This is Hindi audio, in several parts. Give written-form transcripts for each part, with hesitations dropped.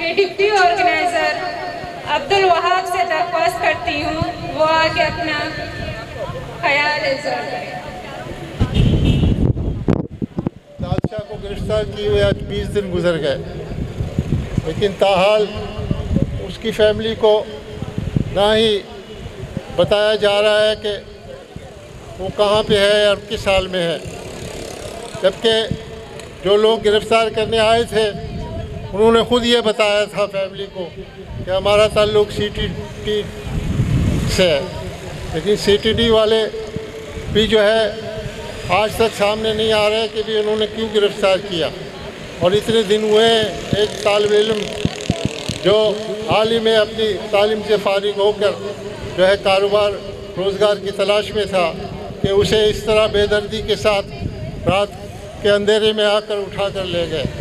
मैं डिप्टी ऑर्गेनाइज़र अब्दुल वहाब से दरख्वास्त करती हूँ वो आके अपना ख्याल इज़हार करें। बादशाह को गिरफ्तार किए हुए आज 20 दिन गुजर गए, लेकिन ताहाल उसकी फैमिली को ना ही बताया जा रहा है कि वो कहाँ पे है और किस हाल में है, जबकि जो लोग गिरफ्तार करने आए थे उन्होंने ख़ुद ये बताया था फैमिली को कि हमारा ताल्लुक़ CTD से है, लेकिन CTD वाले भी जो है आज तक सामने नहीं आ रहे कि भी उन्होंने क्यों गिरफ़्तार किया। और इतने दिन हुए एक तालिब इल्म जो हाल ही में अपनी तालीम से फारिग होकर जो है कारोबार रोज़गार की तलाश में था कि उसे इस तरह बेदर्दी के साथ रात के अंधेरे में आकर उठा कर ले गए।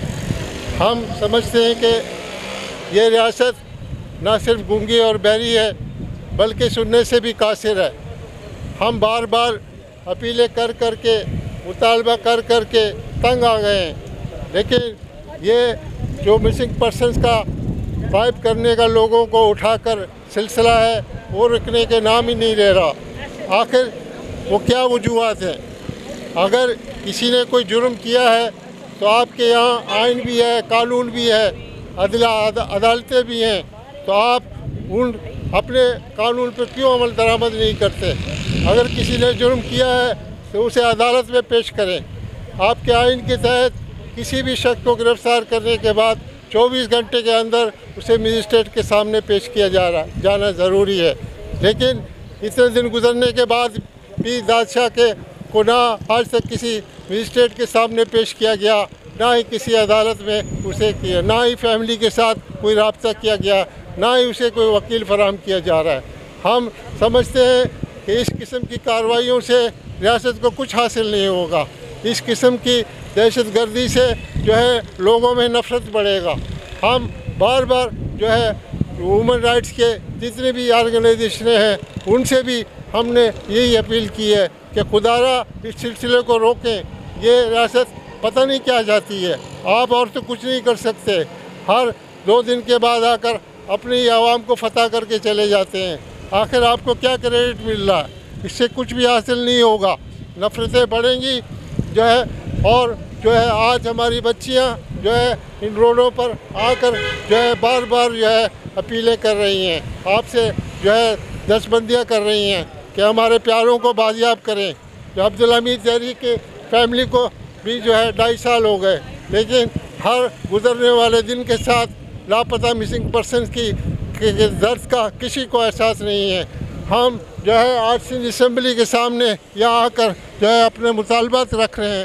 हम समझते हैं कि ये रियासत ना सिर्फ गूंगी और बहरी है बल्कि सुनने से भी कासिर है। हम बार बार अपीलें कर कर के मुतालबा कर कर के तंग आ गए हैं, लेकिन ये जो मिसिंग पर्सनस का गायब करने का लोगों को उठाकर सिलसिला है वो रुकने के नाम ही नहीं ले रहा। आखिर वो क्या वजूहात हैं? अगर किसी ने कोई जुर्म किया है तो आपके यहाँ आइन भी है, कानून भी है, अदालतें भी हैं, तो आप उन अपने कानून पर क्यों अमल दरामद नहीं करते? अगर किसी ने जुर्म किया है तो उसे अदालत में पेश करें। आपके आइन के तहत किसी भी शख्स को गिरफ्तार करने के बाद 24 घंटे के अंदर उसे मजिस्ट्रेट के सामने पेश किया जाना ज़रूरी है, लेकिन इतने दिन गुजरने के बाद भी बादशाह के को ना आज तक किसी मजिस्ट्रेट के सामने पेश किया गया, ना ही किसी अदालत में उसे किया, ना ही फैमिली के साथ कोई रब्ता किया गया, ना ही उसे कोई वकील फराहम किया जा रहा है। हम समझते हैं कि इस किस्म की कार्रवाइयों से रियासत को कुछ हासिल नहीं होगा। इस किस्म की दहशतगर्दी से जो है लोगों में नफ़रत बढ़ेगा। हम बार बार जो है ह्यूमन राइट्स के जितने भी ऑर्गेनाइजेशन हैं उनसे भी हमने यही अपील की है कि खुदारा इस सिलसिले को रोकें। ये रियासत पता नहीं क्या जाती है, आप और तो कुछ नहीं कर सकते। हर 2 दिन के बाद आकर अपनी आवाम को फतह करके चले जाते हैं। आखिर आपको क्या क्रेडिट मिल रहा है? इससे कुछ भी हासिल नहीं होगा, नफ़रतें बढ़ेंगी जो है। और जो है आज हमारी बच्चियां जो है इन रोडों पर आकर जो है बार बार जो है अपीलें कर रही हैं, आपसे जो है दस्तबंदियाँ कर रही हैं कि हमारे प्यारों को बाजियाब करें। जो अब्दुल हमीद ज़ैरी के फैमिली को भी जो है 2.5 साल हो गए, लेकिन हर गुजरने वाले दिन के साथ लापता मिसिंग पर्सनस की दर्द का किसी को एहसास नहीं है। हम जो है आज सिंध असम्बली के सामने यहाँ आकर जो है अपने मुतालबात रख रहे हैं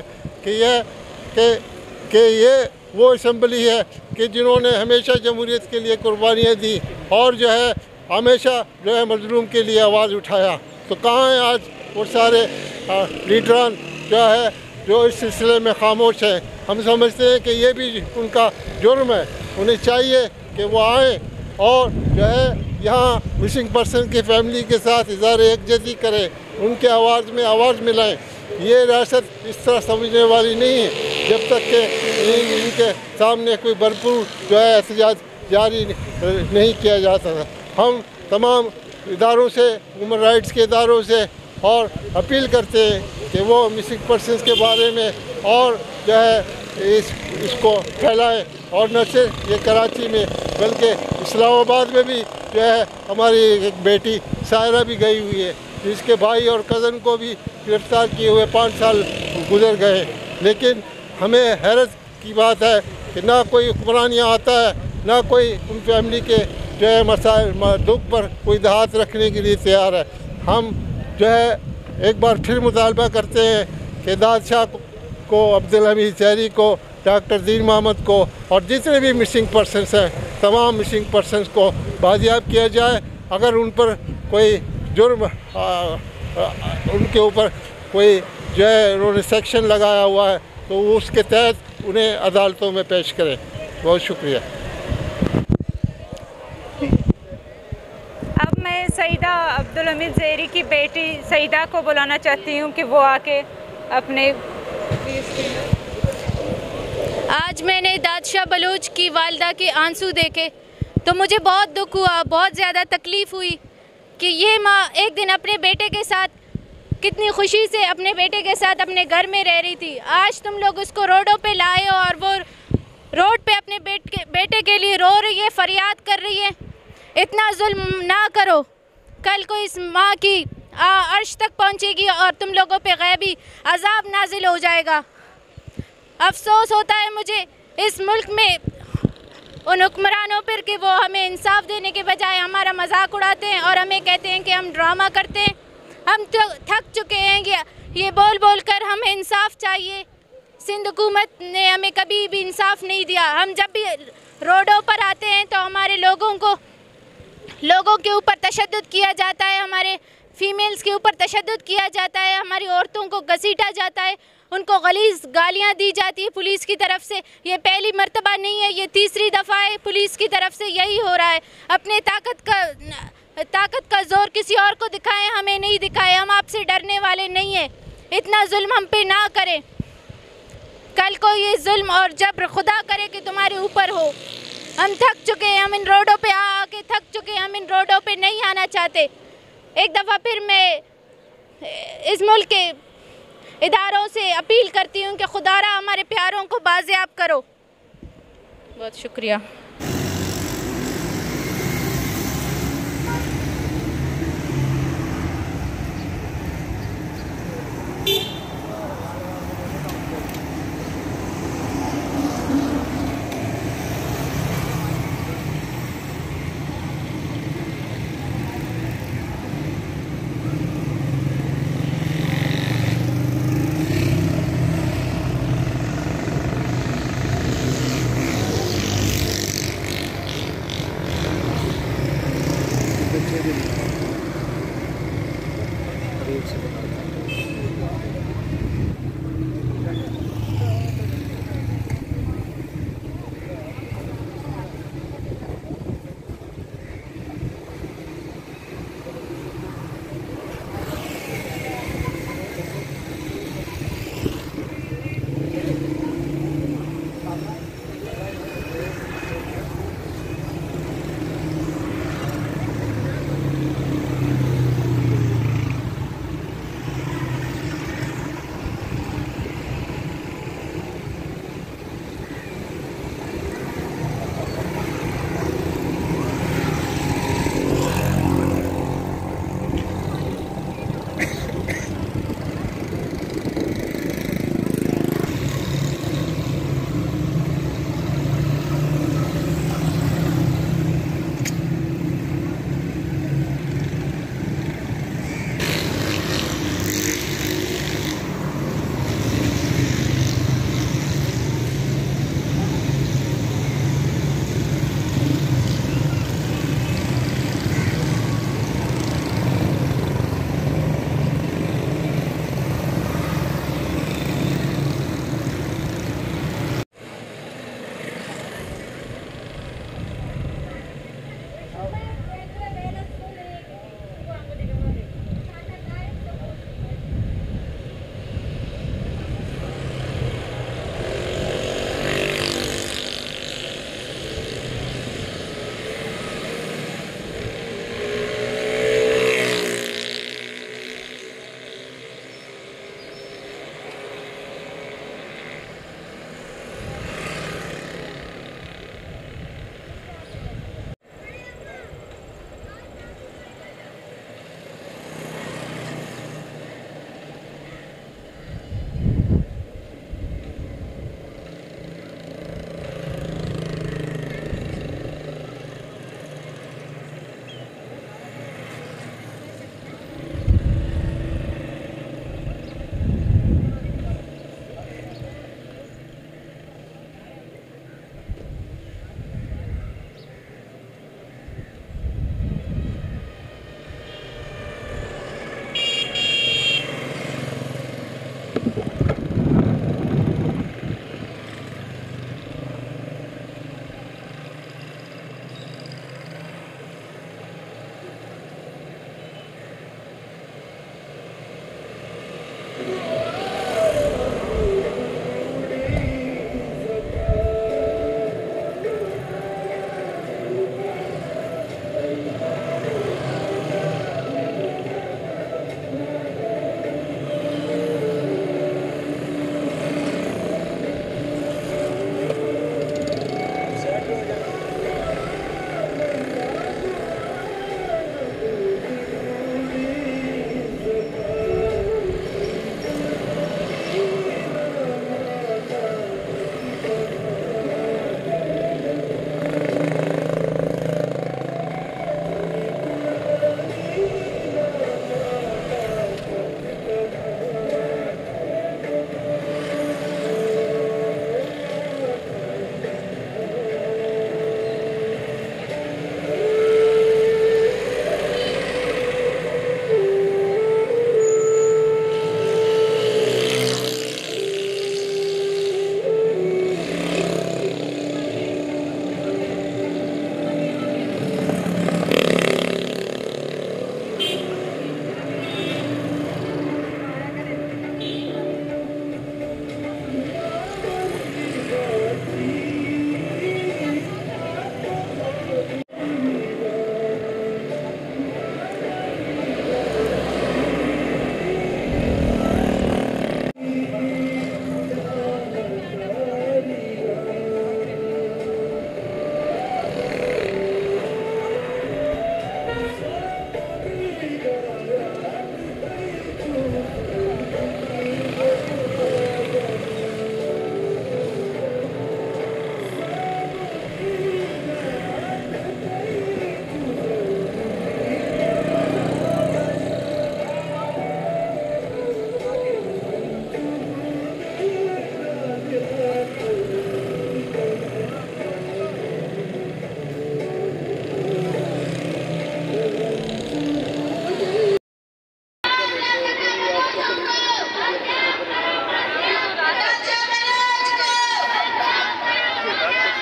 कि ये वो असम्बली है कि जिन्होंने हमेशा जमहूरियत के लिए कुर्बानियाँ दी और जो है हमेशा जो है मजलूम के लिए आवाज़ उठाया। तो कहाँ हैं आज वो सारे लीडरान जो इस सिलसिले में खामोश हैं? हम समझते हैं कि ये भी उनका जुर्म है। उन्हें चाहिए कि वो आएँ और जो है यहाँ मिसिंग पर्सन की फैमिली के साथ इज़हार यकजहती करें, उनके आवाज़ में आवाज़ मिलाएं। ये रियासत इस तरह समझने वाली नहीं है जब तक कि इनके सामने कोई भरपूर जो है एहतजाज जारी नहीं किया जाता था। हम तमाम इदारों से, ह्यूमन राइट्स के इदारों से और अपील करते हैं कि वो मिसिंग पर्सनस के बारे में और जो है इसको फैलाएं। और न सिर्फ ये कराची में बल्कि इस्लामाबाद में भी जो है हमारी एक बेटी सायरा भी गई हुई है, जिसके भाई और कज़न को भी गिरफ़्तार किए हुए 5 साल गुजर गए। लेकिन हमें हैरत की बात है कि ना कोई हुक्मरान यहाँ आता है, ना कोई उन फैमिली के जो है मसाइल दुख पर कोई दहात रखने के लिए तैयार है। हम जो है एक बार फिर मुतालबा करते हैं कि बादशाह को, अब्दुल हमीद ज़ैरी को, डॉक्टर दीन मोहम्मद को और जितने भी मिसिंग पर्सनस हैं तमाम मिसिंग पर्सनस को बाजियाब किया जाए। अगर उन पर कोई जुर्म उनके ऊपर कोई जो है उन्होंने सेक्शन लगाया हुआ है तो उसके तहत उन्हें अदालतों में पेश करें। बहुत शुक्रिया। अब मैं सईदा अब्दुल हमीद ज़ैरी की बेटी सईदा को बुलाना चाहती हूँ कि वो आके अपने आज मैंने दादशाह बलूच की वालदा के आंसू देखे तो मुझे बहुत दुख हुआ, बहुत ज़्यादा तकलीफ़ हुई कि ये माँ एक दिन अपने बेटे के साथ कितनी खुशी से अपने बेटे के साथ अपने घर में रह रही थी। आज तुम लोग उसको रोडों पे लाए हो और वो रोड पे अपने बेटे के लिए रो रही है, फरियाद कर रही है। इतना जुल्म ना करो, कल को इस माँ की अर्श तक पहुँचेगी और तुम लोगों पे गैबी अजाब नाजिल हो जाएगा। अफसोस होता है मुझे इस मुल्क में उन हुक्मरानों पर कि वो हमें इंसाफ देने के बजाय हमारा मजाक उड़ाते हैं और हमें कहते हैं कि हम ड्रामा करते हैं। हम तो थक चुके हैं ये बोल बोल कर हमें इंसाफ चाहिए। सिंध हुकूमत ने हमें कभी भी इंसाफ नहीं दिया। हम जब भी रोडों पर आते हैं तो हमारे लोगों के ऊपर तशद्दुद किया जाता है, हमारे फीमेल्स के ऊपर तशद्दुद किया जाता है, हमारी औरतों को घसीटा जाता है, उनको गलीज़ गालियाँ दी जाती है पुलिस की तरफ से। ये पहली मर्तबा नहीं है, ये तीसरी दफ़ा है पुलिस की तरफ से यही हो रहा है। अपने ताकत का जोर किसी और को दिखाएं, हमें नहीं दिखाएं। हम आपसे डरने वाले नहीं हैं। इतना जुल्म हम पे ना करें। कल को ये जुल्म और जबर खुदा करे कि तुम्हारे ऊपर हो। हम थक चुके हैं, हम इन रोडों पे आके थक चुके हैं, हम इन रोडों पे नहीं आना चाहते। एक दफ़ा फिर मैं इस मुल्क के इदारों से अपील करती हूँ कि खुदारा हमारे प्यारों को बाज़ियाब करो। बहुत शुक्रिया।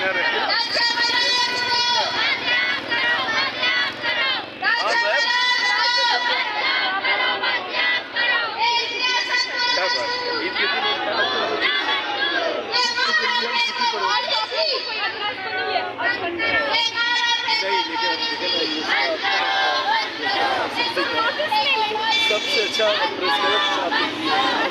सबसे अच्छा